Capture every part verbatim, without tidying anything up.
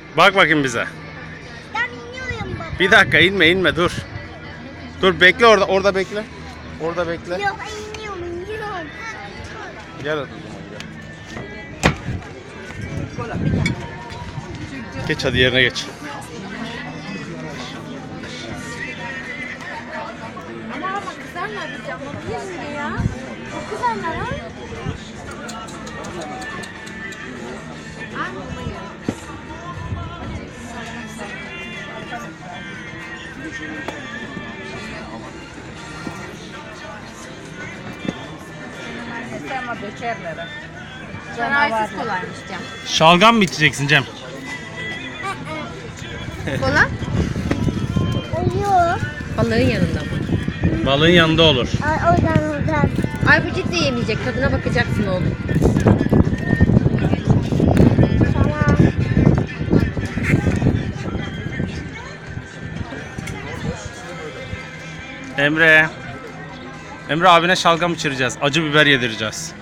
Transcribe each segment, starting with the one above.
Bak bakayım bize. Ben iniyorum baba. Bir dakika inme inme dur. Dur bekle orada orada bekle. Orada bekle. Yok iniyorum iniyorum. Gel hadi. Geç hadi yerine geç. Ama ama kızarlar bizi ama bilmiyor ya. Çok kızarlar ha. Ama dökerler. Zararsız kolaymış Cem. Şalgam mı içeceksin Cem? Kola? Yok. Balığın yanında mı? Balığın yanında olur. Ay, oradan oradan. Ay bu ciddi yemeyecek. Tadına bakacaksın oğlum. Tamam. Emre. Emre abine şalgam içireceğiz. Acı biber yedireceğiz.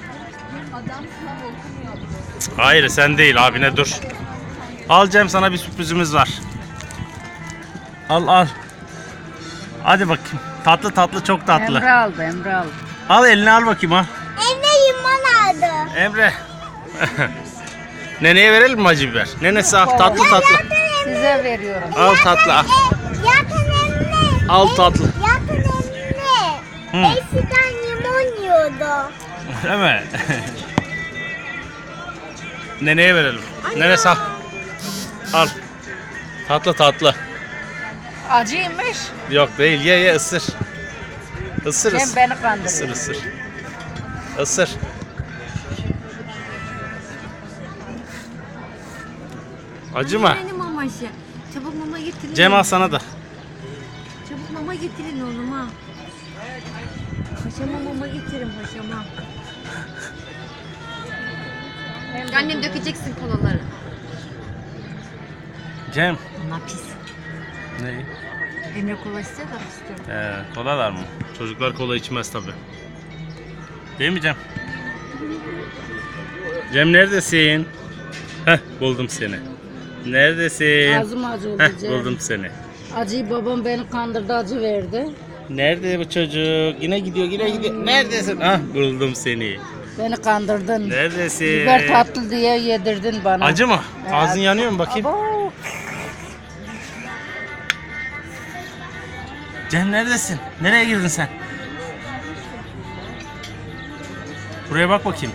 Hayır sen değil abine dur. Al Cem sana bir sürprizimiz var. Al al. Hadi bakayım. Tatlı tatlı çok tatlı. Emre aldı, Emre aldı. Al eline al bakayım ha. Evde limon aldı. Emre. Neneye verelim mi acı biber? Nenesi al tatlı tatlı. Size veriyorum. Al tatlı al. Yakın emmi. Al tatlı. Yakın emmi. Hı. Eskiden limon yiyordu. Değil mi? Neneye verelim. Nenesi al. Al. Tatlı tatlı. Acıymış. Yok değil ye ye ısır. Isır Sen ısır. beni Isır kandırıyorsun. ısır. Isır. Acı mı? Benim mama işi. Çabuk mama getirin. Cem al sana da. Çabuk mama getirin oğluma. Paşama mama getirin paşama. Annem dökeceksin kolaları. Cem. Bunlar pis. Ne? Emre kola ister de istiyorum. Ee, kolalar mı? Çocuklar kola içmez tabi. Değil mi Cem? Cem neredesin? Heh buldum seni. Neredesin? Ağzım acı oldu Heh Cem. buldum seni. Acıyı babam beni kandırdı, acı verdi. Nerede bu çocuk? Yine gidiyor yine gidiyor. Neredesin? Ah buldum seni. Beni kandırdın. Neredesin? Biber tatlı diye yedirdin bana. Acı mı? Evet. Ağzın yanıyor mu bakayım? Abo. Cem neredesin? Nereye girdin sen? Buraya bak bakayım.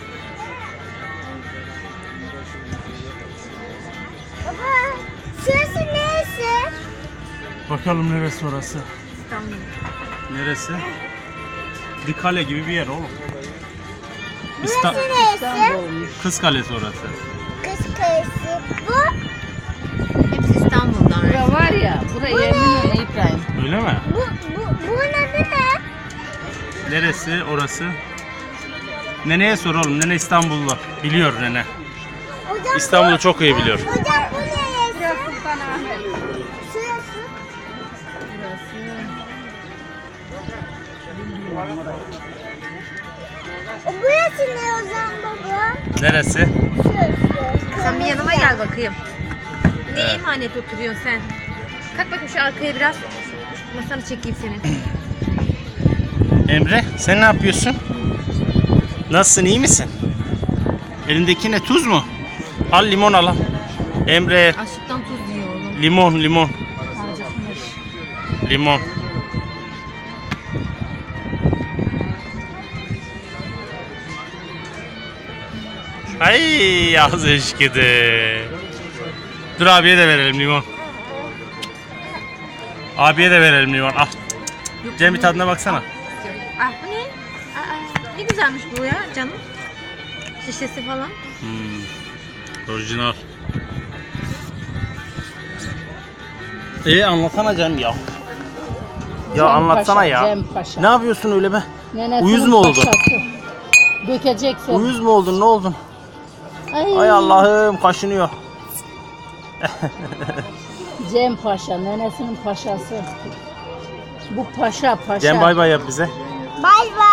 Baba, şurası neresi? Bakalım neresi orası? İstanbul. Neresi? Bir kale gibi bir yer oğlum. Burası İsta- neresi? İstanbul'muş. Kız Kalesi orası. Kız kalesi. Bu? Hepsi İstanbul'dan. Bura var ya, bura Eminönü İbrahim. Öyle mi? Bu, bu, bunun adı ne? Neresi orası? Neneye sor oğlum. Nene İstanbullu. Biliyor nene. Hocam, İstanbul'u çok iyi biliyor. hocam bu neresi? Burası Sultanahmet. Şurası. O burası ne hocam baba? Neresi? Şurası. Sen bir yanıma gel bakayım. Ne emanet oturuyorsun sen? Kalk bakayım şu arkaya biraz. Masanı çekeyim senin. Emre sen ne yapıyorsun? Nasılsın iyi misin? Elindeki ne tuz mu? Al limon al. al. Emre Aşıktan tuz diyor oğlum. limon limon. Acıkmış. Limon. Ay ağzı eşkidi. Dur abiye de verelim limon. Abiye de verelim limon. Al. Cem bir tadına baksana. Ah bu ne? Aa, ne güzelmiş bu ya canım. Şişesi falan. Hmm. Orijinal. İyi anlatsana Cem ya. Ya Cem anlatsana Paşa, ya. Cem Paşa. Ne yapıyorsun öyle be? Nenesinin Uyuz mu oldun? paşası. Dökeceksin. Uyuz mu oldun ne oldun? Ay, Ay Allah'ım kaşınıyor. Cem Paşa, nenesinin paşası. Bu paşa paşa. Cem bay bay yap bize. Bay bay.